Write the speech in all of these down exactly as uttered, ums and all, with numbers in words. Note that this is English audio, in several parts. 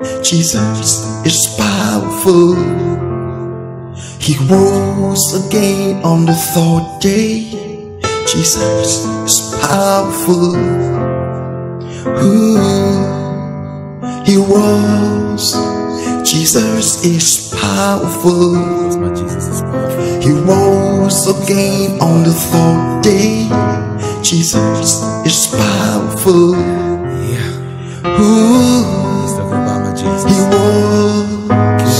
Jesus is powerful. He rose again on the third day. Jesus is powerful. Ooh, he rose. Jesus is powerful. He rose again on the third day. Jesus is powerful. Ooh, he rose.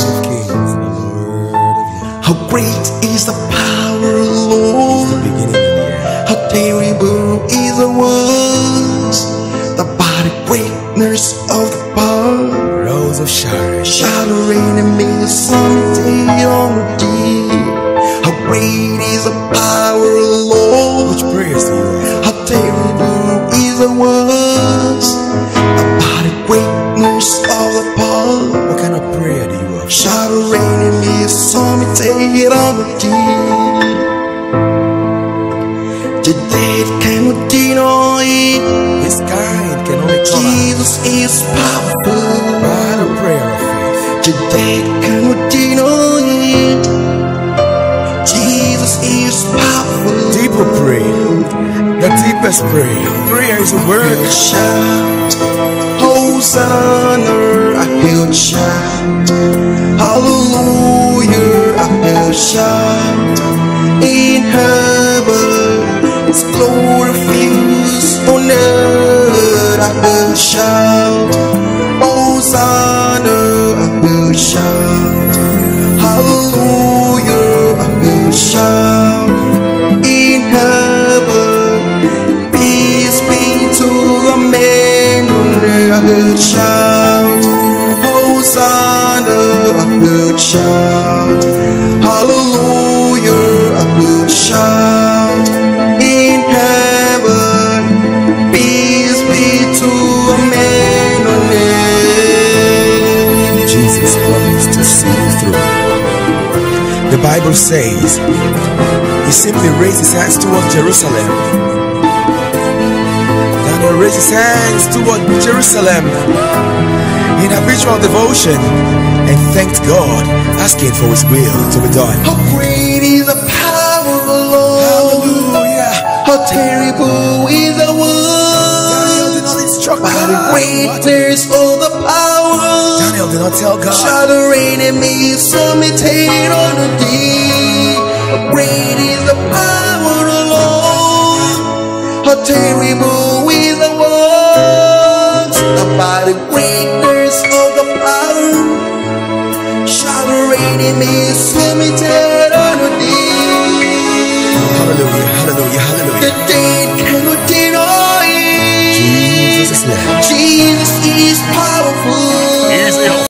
How great is the power, Lord? How terrible is the words. The body greatness of the power. Rose of Sharon, shattering and made the something on the deep. How great is the power, Lord? Which prayers do you have? How terrible is the words. The body greatness of the power. What kind of prayer do you have? Shattering and made the something on the deep. The dead cannot deny it. His kind can only come Jesus is powerful. by the prayer of faith. The dead cannot deny it. Jesus is powerful. Deeper prayer, the deepest prayer. Prayer is a word. Shout, Hosanna, I hear shout. Hallelujah, I hear shout. In heaven, it's glory fills on earth. I hear shout. Hosanna, I hear shout. Hallelujah, I hear shout. In heaven, peace be to the man on earth. I heard shout. Hosanna, I heard shout. Hallelujah, I heard shout. In heaven, peace be to the man on earth. Jesus promised to see you through. The Bible says he simply raised his hands toward Jerusalem. Daniel raised his hands toward Jerusalem in habitual devotion and thanked God, asking for his will to be done. How great is the power of the Lord. Hallelujah. How terrible is the Daniel did word. not instruct By the God. greatness of the power. Daniel did not tell God. Shattering and me submitted on the deep. How great is the power of the Lord. How terrible is the words. By the greatness of the power. Shattering and me submitted on the deep. Hallelujah, hallelujah, hallelujah. The dead cannot deny it. Jesus is Lord. Jesus is powerful.